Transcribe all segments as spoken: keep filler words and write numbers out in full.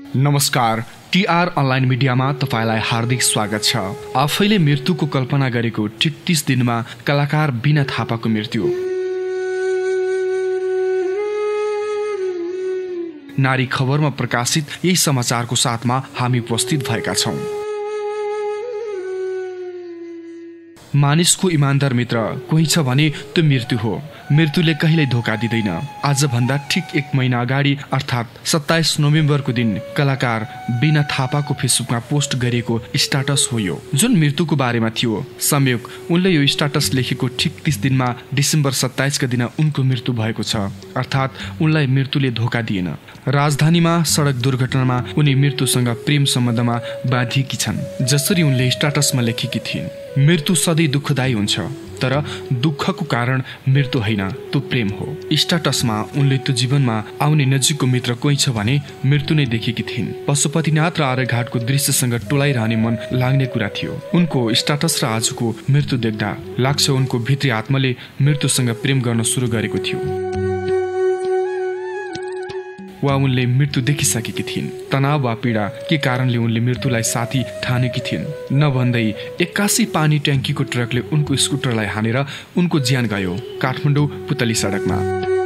नमस्कार, TR online मिडियामा तपाईलाई हार्दिक स्वागत छ। आफैले मृत्युको कल्पना गरेको ठिक तीस दिनमा कलाकार बिना थापाको मृत्यु। नारी खबरमा प्रकाशित यही समाचारको साथमा हामी उपस्थित भएका छौं। मानिसको इमानदार मित्र कोही छ भने त्यो मृत्यु हो। मृत्युले कहिल्यै धोका दिँदैन। आज भन्दा ठिक एक महिना अगाडि अर्थात् सत्ताइस नोभेम्बरको दिन कलाकार बिना थापाको फेसबुकमा पोस्ट गरिएको स्टाटस हो यो, जुन मृत्युको बारेमा थियो। संयोग उनले यो स्टाटस लेखेको ठिक तीस दिनमा डिसेम्बर सत्ताइस का दिन उनको मृत्यु भएको छ, अर्थात् उनलाई मृत्युले धोका दिएन। राजधानीमा सडक दुर्घटनामा उनी मृत्युसँग प्रेम सम्बन्धमा बाँधिएकी छन्। जसरी उनले स्टाटसमा लेखेकी थिइन्, मृत्यु सधैँ दुःखदायी हुन्छ, तर दुःखको कारण मृत्यु होइन, त्यो प्रेम हो। स्टाटसमा उनले त्यो जीवनमा आउने नजिकको मित्र कोही छ भने मृत्यु नै देखेकी थिइन्। पशुपतिनाथ र आर्यघाटको दृश्यसँग टोलाइरहने मन लाग्ने कुरा थियो। उनको स्टाटस र आजको मृत्यु देख्दा लाग्छ उनको भित्री आत्माले मृत्युसँग प्रेम गर्न सुरु गरेको थियो, वा उनले मृत्यु देखिसकेकी थिइन्। तनाव वा पीडा के कारणले उनले मृत्युलाई साथी ठानेकी थिइन्। नभन्दै एक्कासी पानी ट्याङ्कीको ट्रकले उनको स्कुटरलाई हानेर उनको ज्यान गयो काठमाडौँ पुतली सडकमा।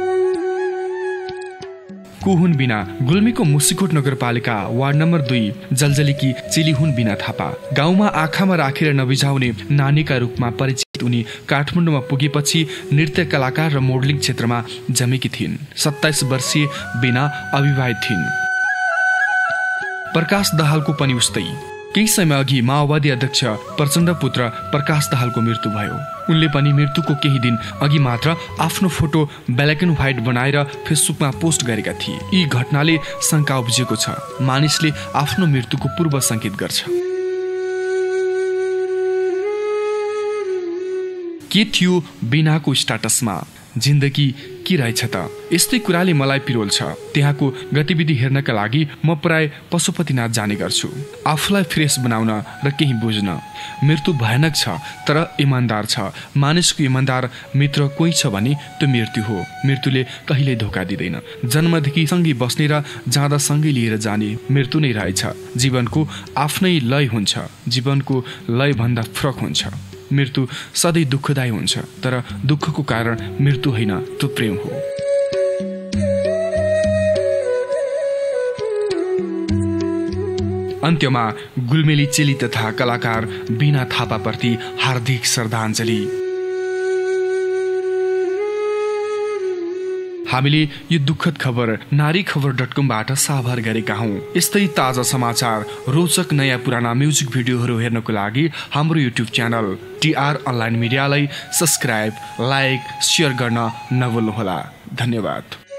को हुन् बिना? गुल्मीको मुसिकोट नगरपालिका वार्ड नम्बर दुई जलजलीकी चेली हुन् बिना थापा। गाउँमा आँखामा राखेर नबिझाउने नानीका रूपमा परिचित उनी काठमाडौँमा पुगेपछि नृत्य कलाकार र मोडलिङ क्षेत्रमा जमेकी थिइन्। सत्ताइस वर्षीय बिना अविवाहित थिइन्। प्रकाश दाहालको पनि उस्तै। केही समय अघि माओवादी अध्यक्ष प्रचण्ड पुत्र प्रकाश दाहालको मृत्यु भयो। उनले पनि मृत्युको केही दिन अघि मात्र आफ्नो फोटो ब्ल्याक एन्ड व्हाइट बनाएर फेसबुकमा पोस्ट गरेका थिए। यी घटनाले शंका उब्जिएको छ। मानिसले आफ्नो मृत्युको पूर्व संकेत गर्छ। के थियो बिनाको स्टाटसमा? जिन्दगी के रहेछ त? यस्तै कुराले मलाई पिरोल छ। त्यहाँको गतिविधि हेर्नका लागि म प्राय पशुपतिनाथ जाने गर्छु, आफूलाई फ्रेस बनाउन र केही बुझ्न। मृत्यु भयानक छ, तर इमान्दार छ। मानिसको इमान्दार मित्र कोही छ भने त्यो मृत्यु हो। मृत्युले कहिल्यै धोका दिँदैन। जन्मदेखि सँगै बस्ने र जाँदा सँगै लिएर जाने मृत्यु नै रहेछ। जीवनको आफ्नै लय हुन्छ। जीवनको लय भन्दा फरक हुन्छ। मृत्यु सधैँ दुःखदायी हुन्छ, तर दुःखको कारण मृत्यु होइन, त्यो प्रेम हो। अन्त्यमा गुल्मेली चेली तथा कलाकार बिना थापाप्रति हार्दिक श्रद्धाञ्जली। हामीले यो दुःखद खबर नारी खबर डट कमबाट साभार गरेका हौं। यस्तै ताजा समाचार, रोचक नयाँ पुराना म्युजिक भिडियोहरू हेर्नको लागि हाम्रो युट्युब च्यानल टीआर अनलाइन मिडियालाई सब्स्क्राइब, लाइक, शेयर गर्न नभुल्नुहोला। धन्यवाद।